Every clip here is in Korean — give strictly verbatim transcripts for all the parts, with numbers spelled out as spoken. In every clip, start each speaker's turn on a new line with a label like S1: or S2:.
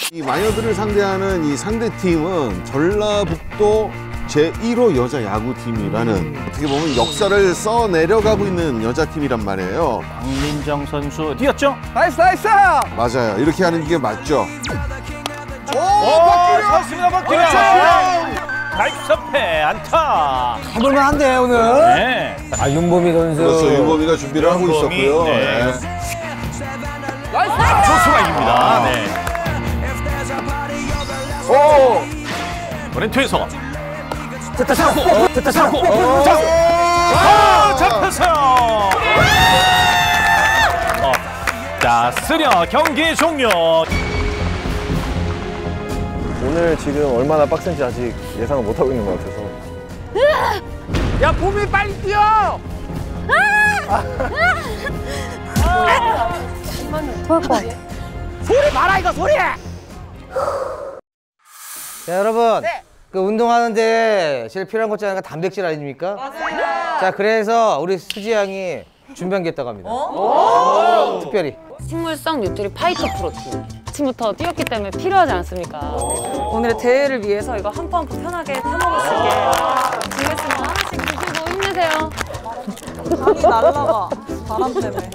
S1: 이 마녀들을 상대하는 이 상대팀은 전라북도 제일 호 여자 야구팀이라는 음. 어떻게 보면 역사를 써내려가고 있는 여자팀이란 말이에요.
S2: 박민정 선수 뛰었죠?
S3: 나이스 나이스!
S1: 맞아요. 이렇게 하는 게 맞죠.
S2: 오! 박기령! 좋습니다, 박기령! 나이스패 안타!
S3: 가볼만한데 오늘?
S2: 네.
S3: 아 윤보미 선수.
S1: 그렇죠. 윤보미가 준비를 하고 있었고요.
S2: 네.
S1: 네.
S2: 나이스! 조수가 이깁니다.
S1: 아.
S2: 네.
S1: 오!
S2: 오렌트에서
S3: 됐다 잡고! 됐다 잡고!
S2: 잡고! 아, 잡혔어요! 어. 자, 쓰려 경기 종료!
S4: 오늘 지금 얼마나 빡센지 아직 예상을 못하고 있는 것 같아서.
S3: 야 보미 빨리 뛰어!
S5: 좋을 것 같아.
S3: 소리 말아 이거 소리! 자 여러분 네. 그 운동하는데 제일 필요한 것 중에 하나가 단백질 아닙니까? 맞아요. 자 그래서 우리 수지 양이 준비한 게 있다고 합니다. 오? 특별히
S5: 식물성 뉴트리 파이터 프로틴. 아침부터 뛰었기 때문에 필요하지 않습니까? 오늘의 대회를 위해서 이거 한 포 한 포 편하게 타먹을 수 있게 준비했습니다. 하나씩 드시고 힘내세요.
S6: 감이 날라가. 바람 때문에.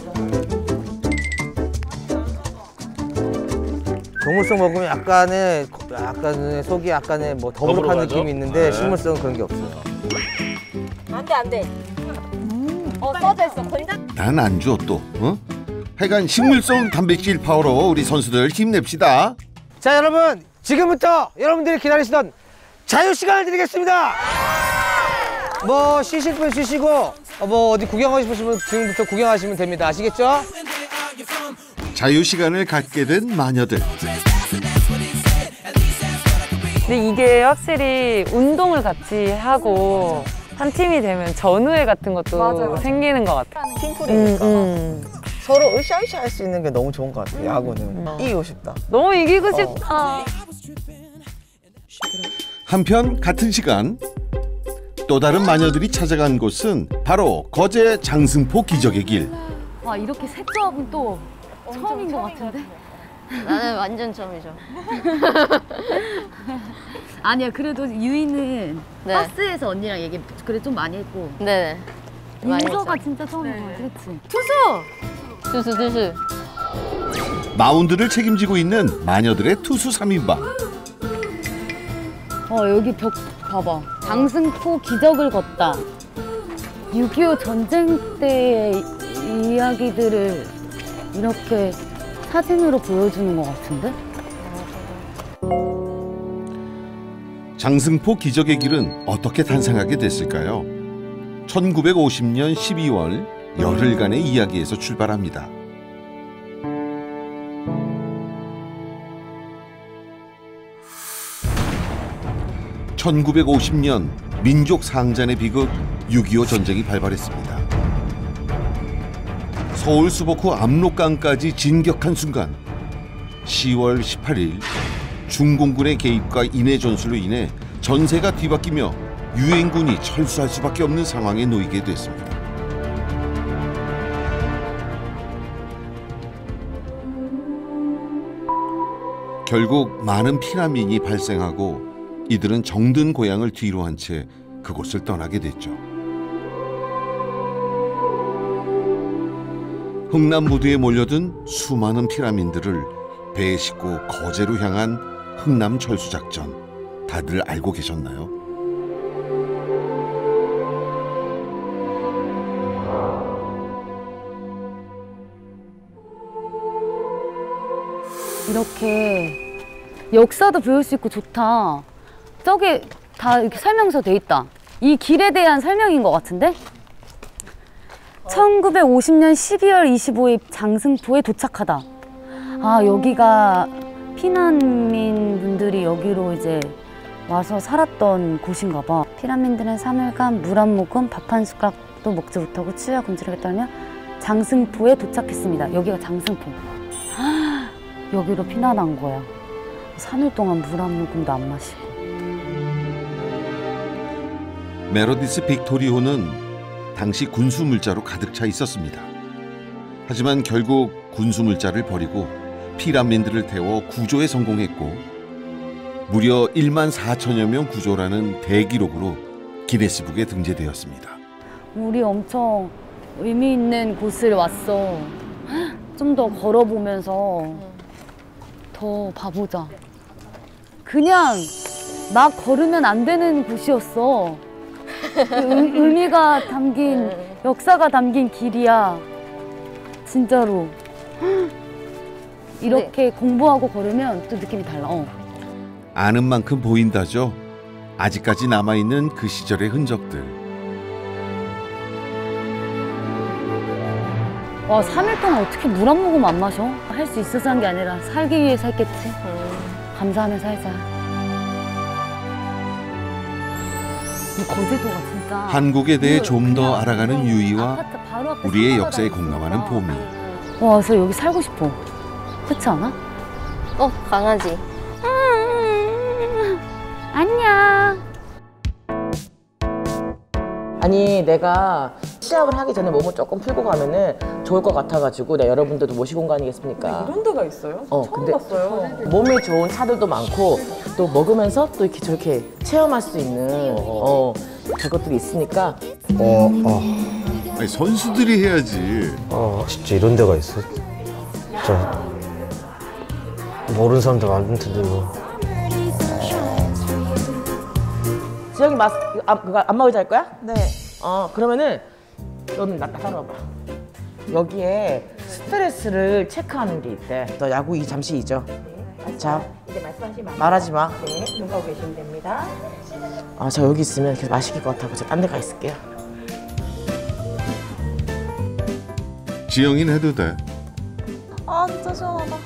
S3: 동물성 먹으면 약간의 약간의 속이 약간의 뭐 더부룩한 느낌이 있는데
S1: 네.
S3: 식물성은 그런 게 없어요.
S6: 안 돼, 안 돼. 음. 어, 써져 있어. 권장.
S1: 난 안 줘 또. 어? 하여간 식물성 단백질 파워로 우리 선수들 힘냅시다.
S3: 자 여러분 지금부터 여러분들이 기다리시던 자유 시간을 드리겠습니다. 뭐 쉬실 분 쉬시고 어, 뭐 어디 구경하고 싶으시면 지금부터 구경하시면 됩니다. 아시겠죠?
S1: 자유 시간을 갖게 된 마녀들.
S5: 근데 이게 확실히 운동을 같이 하고 한 팀이 되면 전우회 같은 것도 맞아. 생기는 것 같아.
S3: 팀플이니까.
S5: 음, 음.
S3: 서로 으쌰으쌰 할 수 있는 게 너무 좋은 것 같아요. 야구는. 음. 이기고 싶다.
S5: 너무 이기고 싶다.
S3: 어.
S1: 한편 같은 시간 또 다른 마녀들이 찾아간 곳은 바로 거제 장승포 기적의 길.
S5: 와 이렇게 색 조합은 또 처음인 것 같은데?
S7: 나는 완전 처음이죠.
S5: 아니야 그래도 유이는
S7: 네.
S5: 버스에서 언니랑 얘기 그래 좀 많이 했고
S7: 네네.
S5: 민서가 진짜 처음인 것 같아. 그치? 투수!
S7: 투수 투수.
S1: 마운드를 책임지고 있는 마녀들의 투수 삼 인방.
S5: 어 여기 벽 봐봐. 장승포 기적을 걷다. 육이오 전쟁 때의 이야기들을 이렇게 사진으로 보여주는 것 같은데?
S1: 장승포 기적의 길은 어떻게 탄생하게 됐을까요? 천구백오십 년 십이월 열흘간의 이야기에서 출발합니다. 천구백오십 년 민족 상잔의 비극 육이오 전쟁이 발발했습니다. 서울 수복후 압록강까지 진격한 순간 시월 십팔일 중공군의 개입과 인해 전술로 인해 전세가 뒤바뀌며 유엔군이 철수할 수밖에 없는 상황에 놓이게 됐습니다. 결국 많은 피난민이 발생하고 이들은 정든 고향을 뒤로 한 채 그곳을 떠나게 됐죠. 흥남무드에 몰려든 수많은 피난민들을 배에 싣고 거제로 향한 흥남 철수작전, 다들 알고 계셨나요?
S5: 이렇게 역사도 배울 수 있고 좋다. 저기 다 이렇게 설명서 돼 있다. 이 길에 대한 설명인 것 같은데? 천구백오십 년 십이월 이십오일 장승포에 도착하다. 아 여기가 피난민 분들이 여기로 이제 와서 살았던 곳인가 봐. 피난민들은 삼 일간 물 한 모금, 밥 한 숟가락도 먹지 못하고 치유와 금지를 했다며 장승포에 도착했습니다. 여기가 장승포. 아, 여기로 피난한 거야. 삼 일 동안 물 한 모금도 안 마시고.
S1: 메로디스 빅토리호는 당시 군수물자로 가득 차 있었습니다. 하지만 결국 군수물자를 버리고 피란민들을 태워 구조에 성공했고 무려 일만 사천여 명 구조라는 대기록으로 기네스북에 등재되었습니다.
S5: 우리 엄청 의미 있는 곳을 왔어. 좀 더 걸어보면서 더 봐보자. 그냥 막 걸으면 안 되는 곳이었어. 의, 의미가 담긴, 역사가 담긴 길이야. 진짜로. 이렇게 공부하고 걸으면 또 느낌이 달라. 어.
S1: 아는 만큼 보인다죠. 아직까지 남아있는 그 시절의 흔적들.
S5: 와, 삼 일 동안 어떻게 물 한 모금 안 마셔? 할 수 있어서 한 게 아니라 살기 위해서 했겠지. 감사하며 살자. 이 거제도가 진짜.
S1: 한국에 대해 좀 더 알아가는 유이와
S5: 아파트 바로 앞에
S1: 우리의
S5: 상가가
S1: 역사에
S5: 있으니까.
S1: 공감하는 보미.
S5: 와, 그래서 여기 살고 싶어. 그렇지 않아?
S7: 어, 강아지.
S5: 안녕.
S8: 아니 내가 시합을 하기 전에 몸을 조금 풀고 가면은 좋을 것 같아가지고 내가 여러분들도 모시고 온 거 아니겠습니까?
S9: 이런 데가 있어요?
S8: 어,
S9: 처음
S8: 근데
S9: 봤어요.
S8: 몸에 좋은 차들도 많고 또 먹으면서 또 이렇게 저렇게 체험할 수 있는 어 저것들이 있으니까
S10: 어, 어,
S1: 아니, 선수들이 해야지.
S10: 어, 진짜 이런 데가 있어? 진짜 모르는 사람들 많을 텐데 이거.
S8: 지영이 마스 아, 그거 안마 의자 할 거야?
S9: 네.
S8: 어 그러면은 너는 나 따라와봐. 여기에 스트레스를 체크하는 게 있대. 너 야구 이 잠시 잊어. 자,
S6: 이제 말씀하시지 마세요.
S8: 말하지 마.
S6: 네, 눈 감고 계시면 됩니다.
S8: 아, 저 여기 있으면 계속 마시길 것 같아서 저 딴 데 가 있을게요.
S1: 지영이는 해도 돼.
S9: 아, 진짜 시원하다.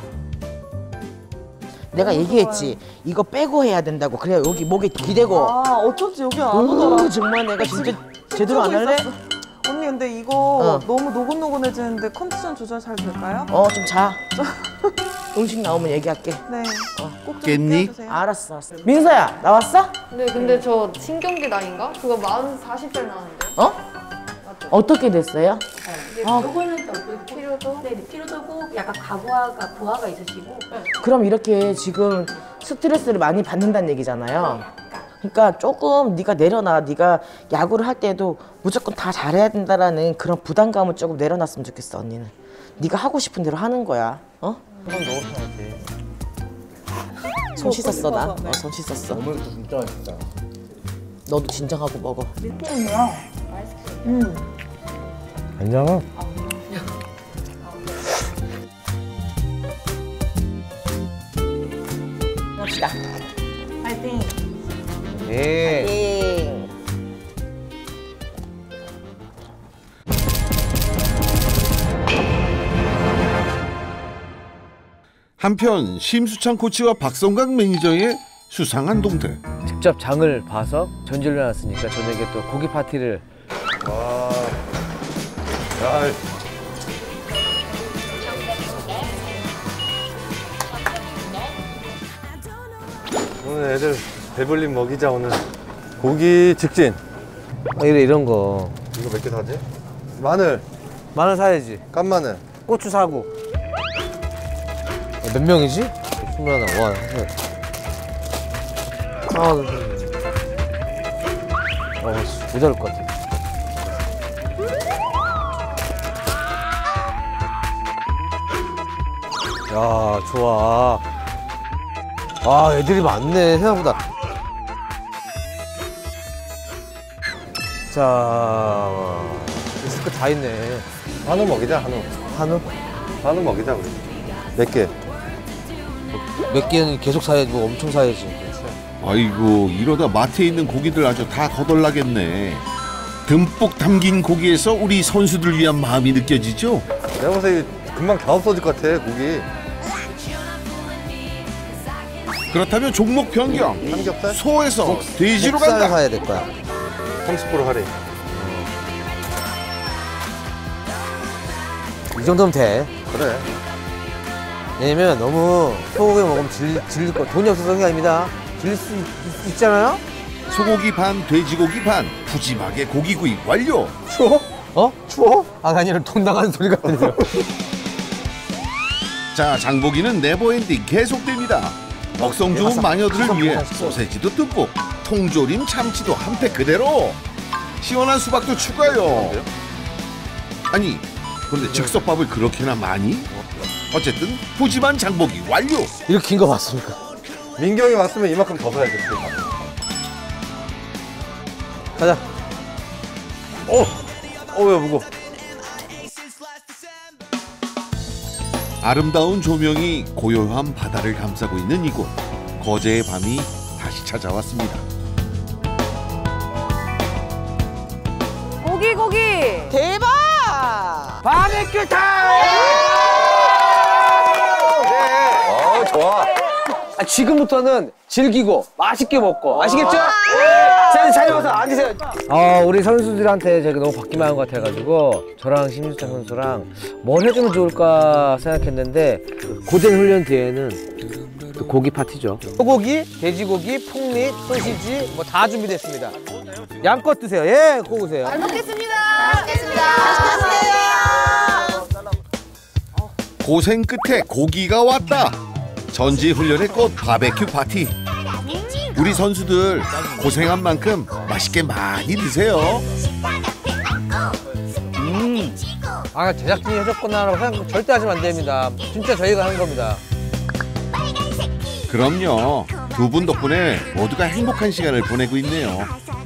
S8: 내가 얘기했지. 이거 빼고 해야 된다고. 그래야 여기 목에 기대고.
S9: 아, 어쩐지 여기 안 오더라.
S8: 오, 정말 내가 진짜 제대로 안 할래?
S9: 있었어. 언니, 근데 이거
S8: 어.
S9: 너무 노곤노곤해지는데 컨디션 조절 잘 될까요?
S8: 어, 좀 자. 음식 나오면 얘기할게.
S9: 네. 꼭 좀
S1: 깼니?
S9: 깨워주세요.
S8: 알았어, 알았어. 민서야, 나왔어?
S7: 네, 근데 저 신경계 나이인가? 그거 마흔 사십 살 나왔는데.
S8: 어? 어떻게 됐어요?
S6: 아, 그거는 피로도, 네, 피로도고 약간 가부화가 부하가 있으시고.
S8: 그럼 이렇게 지금 스트레스를 많이 받는다는 얘기잖아요. 그러니까 조금 네가 내려놔. 네가 야구를 할 때도 무조건 다 잘해야 된다라는 그런 부담감을 조금 내려놨으면 좋겠어, 언니는. 네가 하고 싶은 대로 하는 거야. 어?
S10: 그럼 너무 편하지.
S8: 손 씻었어, 나.
S9: 네.
S8: 어, 손 씻었어.
S10: 너무 진짜 맛있다.
S8: 너도 진정하고 먹어.
S10: 안녕.
S8: 봅시다.
S9: 파이팅.
S10: 예.
S8: 예.
S1: 한편 심수창 코치와 박성강 매니저의 수상한 동태.
S11: 직접 장을 봐서 전지를 해놨으니까 저녁에 또 고기 파티를.
S10: 와. 야. 오늘 애들 배불림 먹이자 오늘. 고기 직진.
S11: 이래 이런 거.
S10: 이거 몇 개 사지? 마늘,
S11: 마늘 사야지.
S10: 깐마늘.
S11: 고추 사고. 몇 명이지? 스물하나. 와. 아, 어, 모자랄 것 같아. 야, 좋아. 아, 애들이 많네, 생각보다. 자, 있을 거 다 있네.
S10: 한우 먹이자, 한우.
S11: 한우?
S10: 한우 먹이자, 우리. 몇 개?
S11: 몇 개는 계속 사야지, 뭐 엄청 사야지.
S1: 아이고, 이러다 마트에 있는 고기들 아주 다 거덜나겠네. 듬뿍 담긴 고기에서 우리 선수들 위한 마음이 느껴지죠?
S10: 내가 보기에 금방 다 없어질 것 같아, 고기.
S1: 그렇다면 종목 변경.
S10: 삼겹살?
S1: 소에서 돼지로
S11: 목살
S1: 간다.
S11: 사야 될 거야.
S10: 삼십 퍼센트 할인.
S11: 이 정도면 돼.
S10: 그래.
S11: 왜냐면 너무 소고기 먹으면 질, 질릴 거. 돈이 없어서 그런 게 아닙니다. 질릴 수 있, 있, 있잖아요?
S1: 소고기 반, 돼지고기 반. 푸짐하게 고기구이 완료.
S11: 추워? 어? 추워? 아, 아니라 돈 나가는 소리가 들려.
S1: 자, 장보기는 네버엔딩 계속됩니다. 먹성 좋은 마녀들을 위해 소세지도 듬뿍, 통조림 참치도 한 팩 그대로, 시원한 수박도 추가요. 아니, 그런데 즉석밥을 그렇게나 많이? 어쨌든 푸짐한 장보기 완료.
S11: 이렇게 긴 거 봤습니까?
S4: 민경이 왔으면 이만큼 더 사야지.
S11: 가자. 오! 어, 왜 무거워?
S1: 아름다운 조명이 고요한 바다를 감싸고 있는 이곳. 거제의 밤이 다시 찾아왔습니다.
S9: 고기 고기.
S8: 대박!
S3: 바베큐 타임!
S11: 어, 좋아.
S3: 아, 지금부터는 즐기고 맛있게 먹고 아시겠죠? 자, 자리 와서 앉으세요. 어, 우리 선수들한테 제가 너무 받기만 한 것 같아가지고 저랑 심유찬 선수랑 뭘 해주면 좋을까 생각했는데 고된 훈련 뒤에는 또 고기 파티죠. 소고기, 돼지고기, 풍미, 소시지 뭐 다 준비됐습니다. 양껏 드세요. 예, 고우세요.
S7: 잘 먹겠습니다. 잘 먹겠습니다. 맛있게
S1: 고생 끝에 고기가 왔다. 전지 훈련의 꽃 바베큐 파티. 우리 선수들 고생한 만큼 맛있게 많이 드세요.
S3: 음. 아, 제작진이 해줬구나라고 생각 절대 하시면 안 됩니다. 진짜 저희가 한 겁니다.
S1: 그럼요. 두 분 덕분에 모두가 행복한 시간을 보내고 있네요.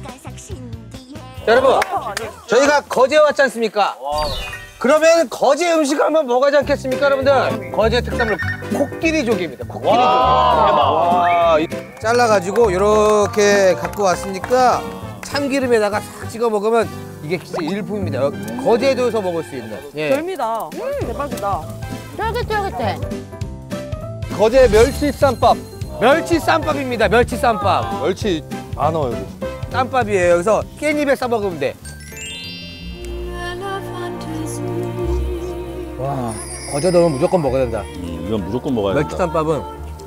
S3: 여러분, 저희가 거제에 왔지 않습니까? 그러면 거제 음식을 한번 먹어야지 않겠습니까, 여러분들? 거제 특산물 코끼리조개입니다. 코끼리조개. 와, 대박. 잘라가지고 이렇게 갖고 왔으니까 참기름에다가 싹 찍어 먹으면 이게 진짜 일품입니다. 거제도에서 먹을 수 있는. 예.
S9: 별미다. 음, 대박이다.
S5: 쫄깃쫄깃해.
S3: 거제 멸치 쌈밥. 멸치 쌈밥입니다. 멸치 쌈밥.
S11: 멸치 안 넣어, 여기.
S3: 쌈밥이에요. 여기서 깻잎에 싸 먹으면 돼. 와, 거제도는 무조건 먹어야 된다.
S2: 음, 이건 무조건 먹어야 된다.
S3: 멸치 쌈밥은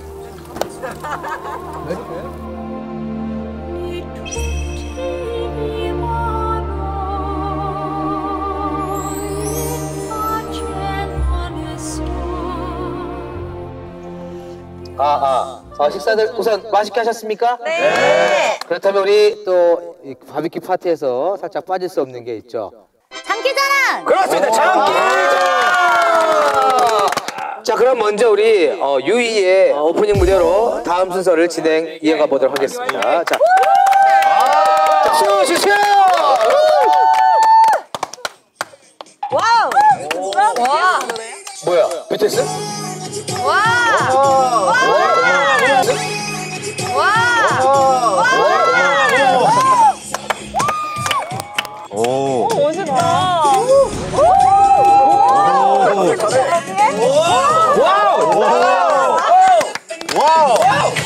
S3: 아, 아, 아, 식사들 우선 맛있게 하셨습니까? 네. 그렇다면 우리 또 이 바비큐 파티에서 살짝 빠질 수 없는 게 있죠.
S5: 장기자랑!
S3: 그렇습니다. 장기자랑! 자, 그럼 먼저 우리 어, 유이의 어, 오프닝 무대로 다음 순서를 진행 이어가 보도록 하겠습니다. 자, 자, 슈, 슈, 슈!
S9: 와우. 와.
S3: 뭐야, 비트스?
S7: 와.
S3: 와!
S11: 오.
S9: 멋있다.
S3: 와우!
S11: 와우!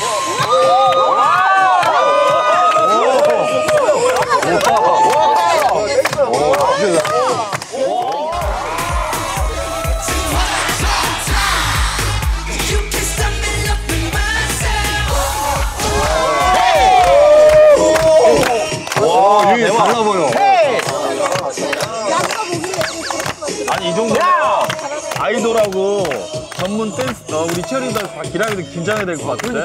S11: 와, 이게 달라 보여.
S2: 아니 이 정도면 아이돌하고 전문 댄스 어, 우리 치어리더 다 기량이도 긴장해야 될 것 같은데.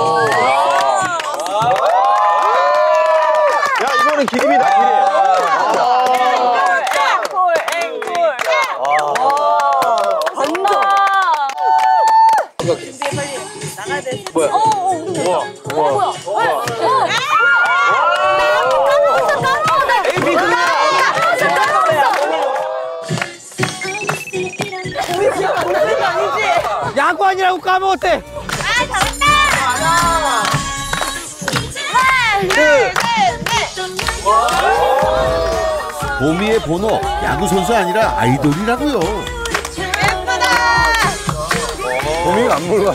S11: 야, 이거는 기립이다, 기립.
S9: 앵콜, 앵콜. 반전. 이제 빨리 나가야 돼.
S3: 뭐야?
S9: 어, 어, 우와.
S5: 어, 뭐야? 어, 어.
S3: 에이핑크입니다. 야구 아니라고 까먹었대.
S7: 아, 잘한다. 하나, 둘, 셋, 넷.
S1: 보미의 번호 야구 선수 아니라 아이돌이라고요.
S7: 예쁘다.
S11: 보미가 안 몰라.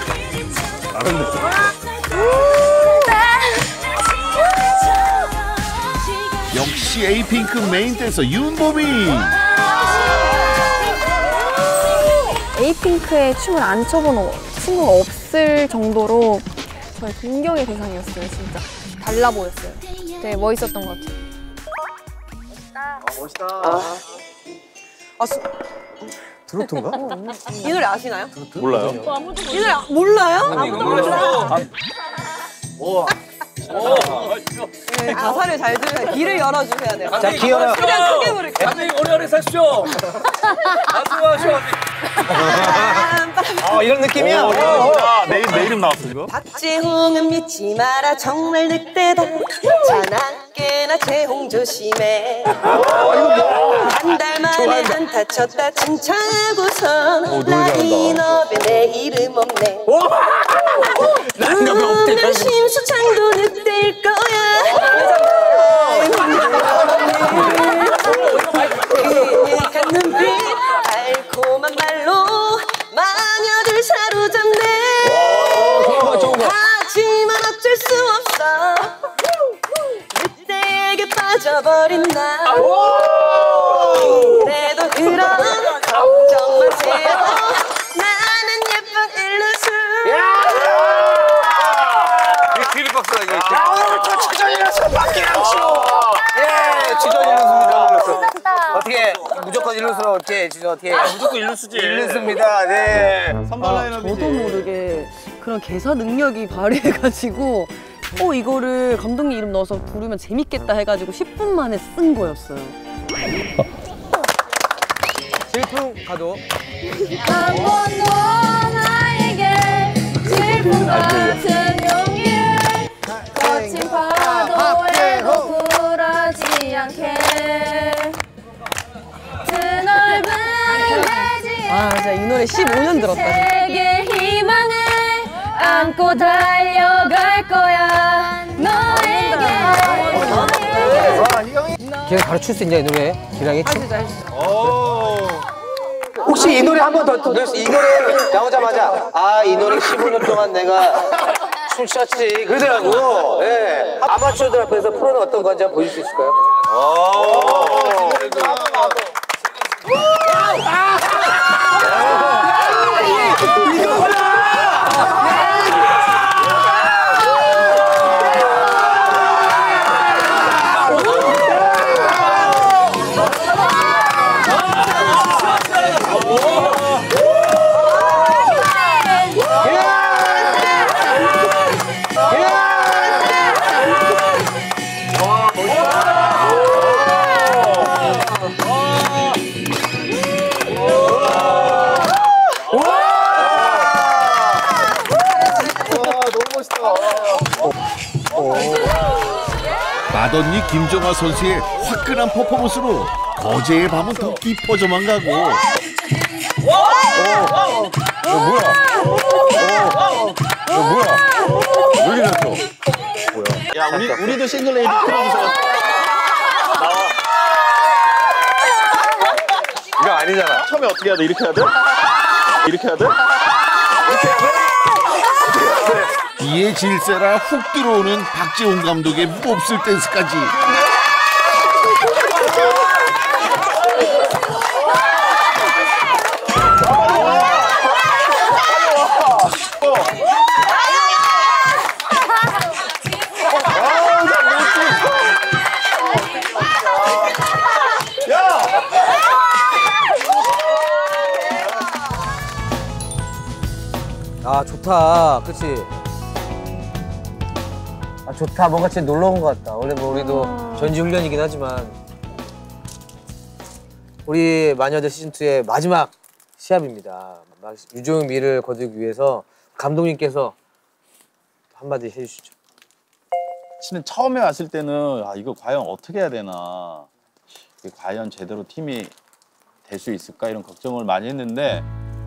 S1: 역시 에이핑크 메인 댄서 윤보미.
S12: 에이핑크의 춤을 안 춰본 친구가 없을 정도로 저의 존경의 대상이었어요, 진짜. 달라 보였어요. 되게 멋있었던 것 같아요.
S11: 멋있다.
S9: 아, 수,
S11: 트로트인가?
S9: 이 노래 아시나요?
S2: 몰라요.
S9: 이 노래 아- 몰라요? 아무도 몰라요. 네, 가사를 잘 들으세요. 귀를 열어주셔야 돼요.
S11: 자, 귀 열어요.
S9: 그냥 크게 부를게요.
S13: 아니 오래오래 사십시오. 안녕하세요.
S11: 어, 이런 느낌이야.
S2: 오, 야, 내, 내 이름 나왔어 이거.
S9: 박재홍은 믿지 마라 정말 늑대다. 자나깨나 재홍 조심해. 한 달 만에 안타 쳤다 칭찬하고선 라인업에 내 이름 없네. 오늘은 심수창도 늑대일 거야. 그윽한 눈빛 달콤한 말로 마녀들 사로잡네. 하지만 어쩔 수 없어 늑대에게 빠져버린 나. 그래도 그런 걱정 마세요. 나는 예쁜 일루수.
S11: 기립박수가 이게. 아, 오늘 또 주전이라서 박기랑쇼. 예, 주전 일루수입니다. 어떻게 무조건 일루수라고 어떻게 주전 어떻게?
S2: 아, 무조건 일루수지.
S11: 일루수입니다. 네.
S2: 선발 라인업이지.
S14: 저도 모르게 그런 개사 능력이 발휘해가지고 어 이거를 감독님 이름 넣어서 부르면 재밌겠다 해가지고 십 분 만에 쓴 거였어요.
S11: 질풍 가도.
S12: 한 번도 나에게 질풍 같은 용기를 거친 파도에도 굴하지 않게 드넓은 대지에
S14: 아 진짜 이 노래 십오 년 들었다.
S12: 세계 희망을 안고 달려갈 거야 너에게.
S3: 걔는 가르칠 수 있냐 이 노래? 기량이?
S11: 혹시 이 노래 한 번 더 들을 수, 이 노래 나오자마자 아, 이 노래 십오 년 동안 내가 춤췄지 그러더라고. 예. 아마추어들 앞에서 프로는 어떤 건지 한번 보여줄 수 있을까요?
S1: 맏언니 김정아 선수의 화끈한 퍼포먼스로 거제의 밤은 더 깊어져만 가고.
S2: 어, 뭐야? 어, 뭐야? 왜 이렇게 됐어? 뭐야? 야, 우리 우리도 싱글 레이디 틀어주세요. 나와. 이거 아니잖아. 처음에 어떻게 해야 돼? 이렇게 해야 돼? 이렇게 해야 돼? 이렇게 해야 돼?
S1: 이에 질세라 훅 들어오는 박재홍 감독의 몹쓸 댄스까지.
S3: 아 좋다, 그렇지?
S11: 아, 좋다. 뭔가 진짜 놀러 온 것 같다. 원래 뭐 우리도 전지훈련이긴 하지만 우리 마녀들 시즌이의 마지막 시합입니다. 유종의 미를 거두기 위해서 감독님께서 한마디 해주시죠.
S2: 실은 처음에 왔을 때는 아 이거 과연 어떻게 해야 되나, 이게 과연 제대로 팀이 될 수 있을까 이런 걱정을 많이 했는데,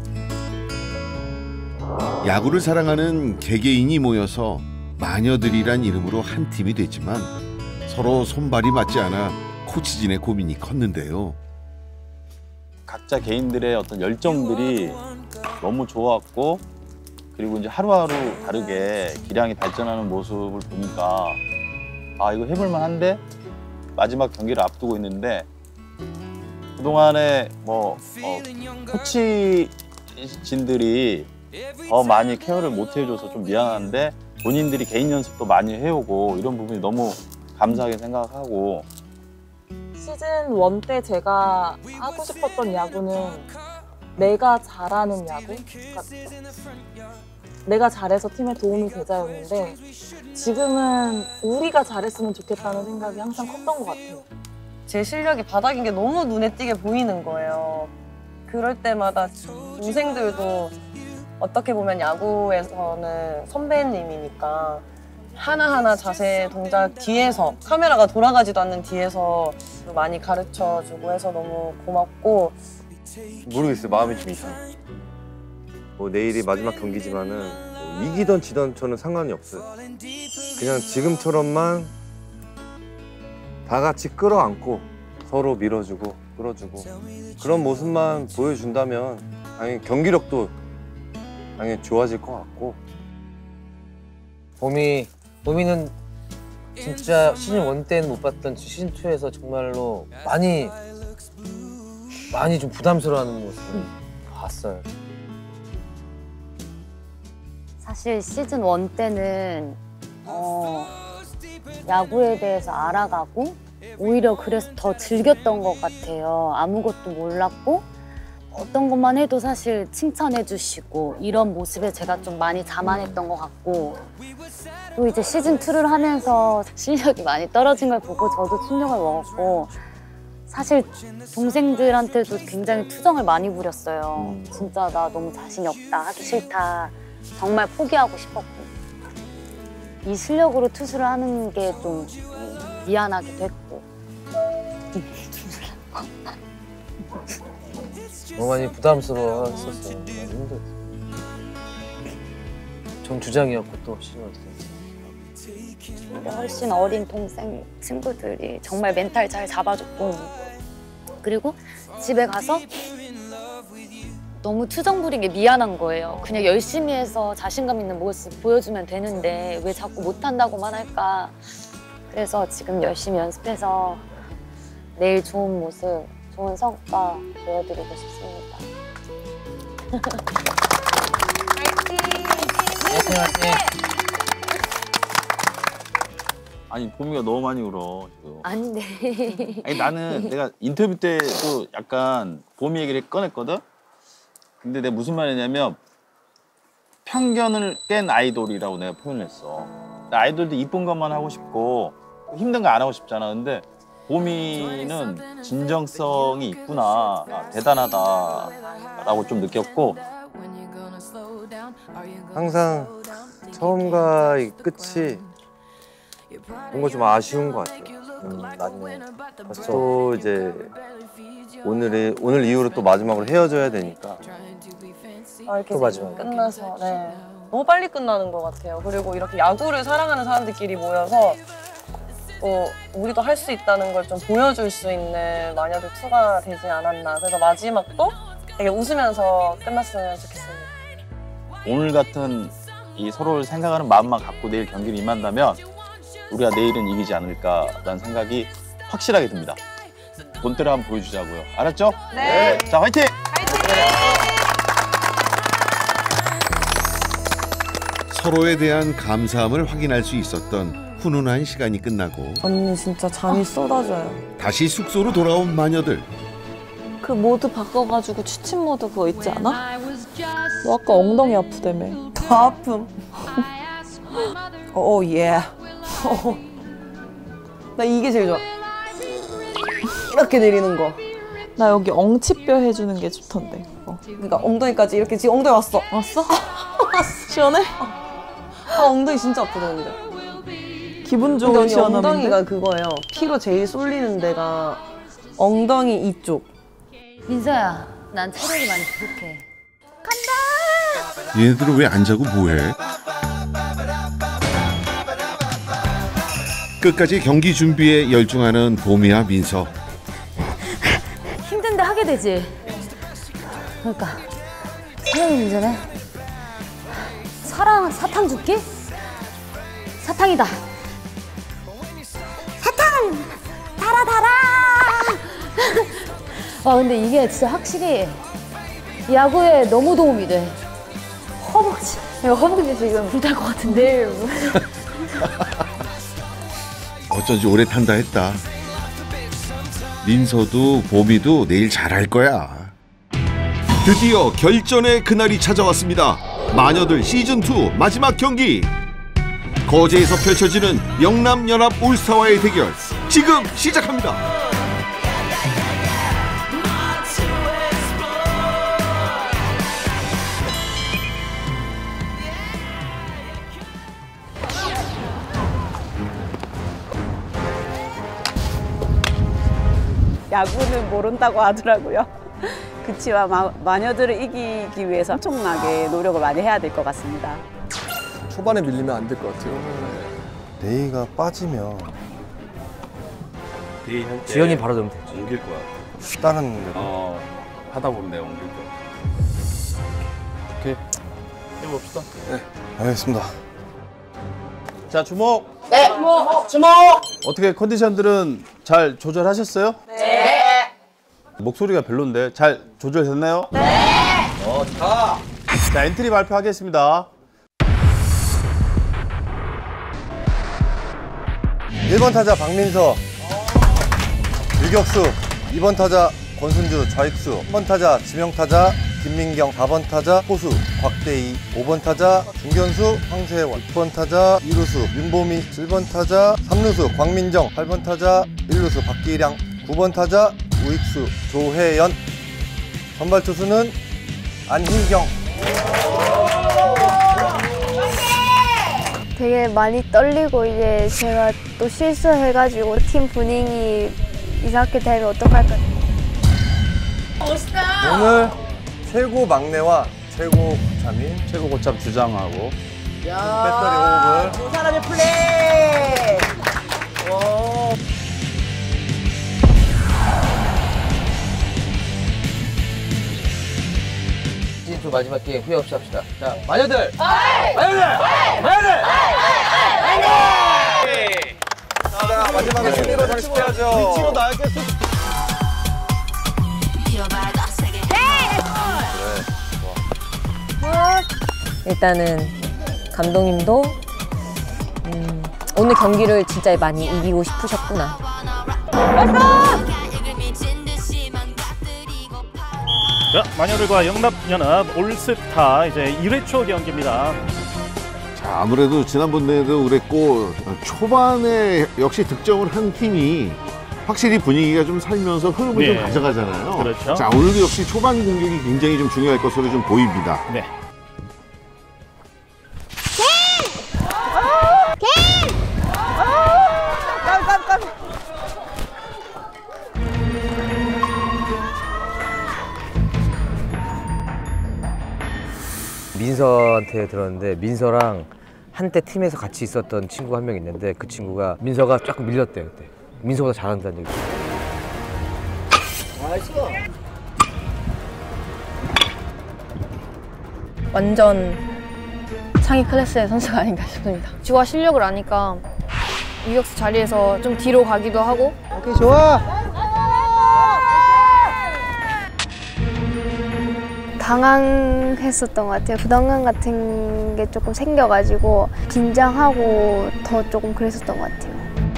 S1: 야구를 사랑하는 개개인이 모여서 마녀들이란 이름으로 한 팀이 됐지만 서로 손발이 맞지 않아 코치진의 고민이 컸는데요.
S2: 각자 개인들의 어떤 열정들이 너무 좋았고, 그리고 이제 하루하루 다르게 기량이 발전하는 모습을 보니까 아 이거 해볼만 한데, 마지막 경기를 앞두고 있는데 그동안에 뭐 어, 코치진들이 더 많이 케어를 못 해줘서 좀 미안한데, 본인들이 개인 연습도 많이 해오고 이런 부분이 너무 감사하게 생각하고.
S15: 시즌 일 때 제가 하고 싶었던 야구는 내가 잘하는 야구? 그러니까 내가 잘해서 팀에 도움이 되자였는데 지금은 우리가 잘했으면 좋겠다는 생각이 항상 컸던 것 같아요.
S14: 제 실력이 바닥인 게 너무 눈에 띄게 보이는 거예요. 그럴 때마다 동생들도 어떻게 보면 야구에서는 선배님이니까 하나하나 자세 동작 뒤에서 카메라가 돌아가지도 않는 뒤에서 많이 가르쳐주고 해서 너무 고맙고
S4: 모르겠어요. 마음이 좀 이상해. 뭐 내일이 마지막 경기지만은 뭐 이기던 지던 저는 상관이 없어요. 그냥 지금처럼만 다 같이 끌어안고 서로 밀어주고 끌어주고 그런 모습만 보여준다면 당연히 경기력도 당연히 좋아질 것 같고.
S10: 봄이 봄이는 진짜 시즌 원 때는 못 봤던 시즌 투에서 정말로 많이 많이 좀 부담스러워하는 모습을 봤어요.
S5: 사실 시즌 원 때는 어, 야구에 대해서 알아가고 오히려 그래서 더 즐겼던 것 같아요. 아무것도 몰랐고 어떤 것만 해도 사실 칭찬해 주시고 이런 모습에 제가 좀 많이 자만했던 것 같고 또 이제 시즌 투를 하면서 실력이 많이 떨어진 걸 보고 저도 충격을 먹었고 사실 동생들한테도 굉장히 투정을 많이 부렸어요. 진짜 나 너무 자신이 없다, 하기 싫다, 정말 포기하고 싶었고 이 실력으로 투수를 하는 게 좀 미안하기도 했고
S10: 너무 많이 부담스러워했었어요. 많이 힘들었어요. 전 주장이었고 또 시즌
S5: 근데 훨씬 어린 동생 친구들이 정말 멘탈 잘 잡아줬고 그리고 집에 가서 너무 투정 부린 게 미안한 거예요. 그냥 열심히 해서 자신감 있는 모습 보여주면 되는데 왜 자꾸 못한다고만 할까. 그래서 지금 열심히 연습해서 내일 좋은 모습, 좋은 성과 보여드리고 싶습니다.
S3: 화이팅! 화이팅!
S2: 아니 봄이가 너무 많이 울어 지금.
S5: 안 돼.
S2: 아니 나는 내가 인터뷰 때도 약간 봄이 얘기를 꺼냈거든. 근데 내가 무슨 말이냐면 편견을 깬 아이돌이라고 내가 표현했어. 아이돌도 이쁜 것만 하고 싶고 힘든 거 안 하고 싶잖아. 근데 봄이는 진정성이 있구나, 아, 대단하다라고 좀 느꼈고
S4: 항상 처음과의 끝이 뭔가 좀 아쉬운 것 같아요. 음, 나중에 또 이제 오늘이 오늘 이후로 또 마지막으로 헤어져야 되니까.
S14: 아, 이렇게
S4: 또 마지막.
S14: 끝나서 네 너무 빨리 끝나는 것 같아요. 그리고 이렇게 야구를 사랑하는 사람들끼리 모여서 또 우리도 할 수 있다는 걸 좀 보여줄 수 있는 마녀들 투가 되지 않았나. 그래서 마지막도 되게 웃으면서 끝났으면 좋겠습니다.
S2: 오늘 같은 이 서로를 생각하는 마음만 갖고 내일 경기를 임한다면 우리가 내일은 이기지 않을까라는 생각이 확실하게 듭니다. 본때를 한번 보여주자고요. 알았죠?
S7: 네.
S2: 자, 화이팅!
S1: 서로에 대한 감사함을 확인할 수 있었던 훈훈한 시간이 끝나고
S15: 언니 진짜 잠이 쏟아져요.
S1: 다시 숙소로 돌아온 마녀들.
S15: 그 모드 바꿔가지고 취침 모드 그거 있지 않아? 너 아까 엉덩이 아프다며.
S8: 더 아픔. 오 예. 나 이게 제일 좋아. 이렇게 내리는 거.
S15: 나 여기 엉치뼈 해주는 게 좋던데. 어.
S8: 그러니까 엉덩이까지 이렇게 지금 엉덩이 왔어.
S15: 왔어? 시원해?
S8: 아 엉덩이 진짜 아프던데.
S15: 기분
S8: 근데
S15: 좋은
S8: 언니
S15: 시원함인데?
S8: 엉덩이가 그거예요. 피로 제일 쏠리는 데가 엉덩이 이쪽.
S5: 민서야, 난 체력이 많이 부족해.
S1: 얘네들은 왜 안 자고 뭐해? 끝까지 경기 준비에 열중하는 봄이와 민서.
S5: 힘든데 하게 되지. 그러니까 체력이 문제네. 사랑 사탕 줄게. 사탕이다. 사탕 달아 달아. 와 근데 이게 진짜 확실히 야구에 너무 도움이 돼. 허벅지. 내가 허벅지 지금 불탈 것 같은데.
S1: 어쩐지 오래 탄다 했다. 민서도 봄이도 내일 잘할 거야. 드디어 결전의 그날이 찾아왔습니다. 마녀들 시즌이 마지막 경기. 거제에서 펼쳐지는 영남연합 올스타와의 대결 지금 시작합니다.
S16: 야구는 모른다고 하더라고요. 그치만 마, 마녀들을 이기기 위해서 엄청나게 노력을 많이 해야 될 것 같습니다.
S4: 초반에 밀리면 안 될 것 같아요. 레이가 빠지면
S10: 지연이 바로 넣으면 되지.
S13: 옮길 거야.
S4: 다른 데로.
S13: 어, 하다 보면 내가 옮길 거야. 오케이. 해봅시다.
S4: 네, 알겠습니다.
S2: 자, 주목.
S8: 네, 주목. 주목.
S2: 어떻게 컨디션들은 잘 조절하셨어요?
S8: 네.
S2: 목소리가 별론데 잘 조절됐나요?
S8: 네.
S2: 어, 자. 자, 엔트리 발표하겠습니다.
S4: 일 번 타자 박민서, 유격수. 이 번 타자 권순주, 좌익수. 삼 번 타자 지명타자 김민경. 사 번 타자 포수 곽대희. 오 번 타자 중견수 황세원. 육 번 타자 이루수 윤보미. 칠 번 타자 삼루수 광민정. 팔 번 타자 일루수 박기량. 구 번 타자 우익수 조혜연. 선발 투수는 안희경.
S12: 되게 많이 떨리고 이제 제가 또 실수해가지고 팀 분위기 이상하게 되면 어떡할까.
S8: 멋있다.
S4: 오늘 최고 막내와 최고 고참인
S2: 최고 고참 주장하고
S4: 배터리 호흡을.
S8: 두 사람의 플레이. 오.
S11: 시즌이 마지막 게임 후회 없이 합시다. 자, 마녀들!
S8: 마녀들!
S11: 마녀들!
S4: 자, 마지막에 승리로 장식해야죠.
S2: 위치로 나가겠어.
S17: 일단은 감독님도 음, 오늘 경기를 진짜 많이 이기고 싶으셨구나.
S18: 자, 마녀들과 영남연합 올스타 이제 일 회 초 경기입니다.
S1: 자, 아무래도 지난번에도 그랬고 초반에 역시 득점을 한 팀이 확실히 분위기가 좀 살면서 흐름을
S18: 네.
S1: 좀 가져가잖아요.
S18: 그렇죠.
S1: 자, 오늘도 역시 초반 공격이 굉장히 좀 중요할 것으로 좀 보입니다.
S18: 네.
S8: 깜깜깜.
S10: 민서한테 들었는데 민서랑 한때 팀에서 같이 있었던 친구가 한 명 있는데 그 친구가 민서가 조금 밀렸대 그때. 민서보다 잘한다는 얘기.
S12: 완전 상위 클래스의 선수가 아닌가 싶습니다. 주와 실력을 아니까 유격수 자리에서 좀 뒤로 가기도 하고.
S3: 오케이, 좋아.
S12: 당황했었던 것 같아요. 부담감 같은 게 조금 생겨가지고 긴장하고 더 조금 그랬었던 것 같아요.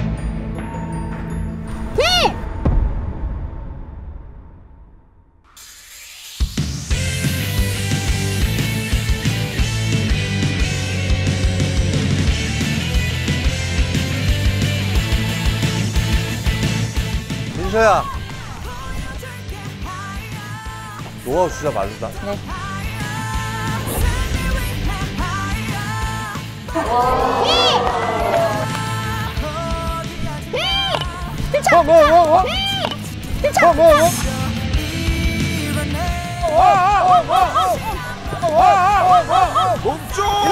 S4: 민서야. 노하우 진짜 맞다.
S17: 네.
S8: 어, 뭐, 뭐, 뭐? 어, 뭐, 뭐?
S1: 멈춰!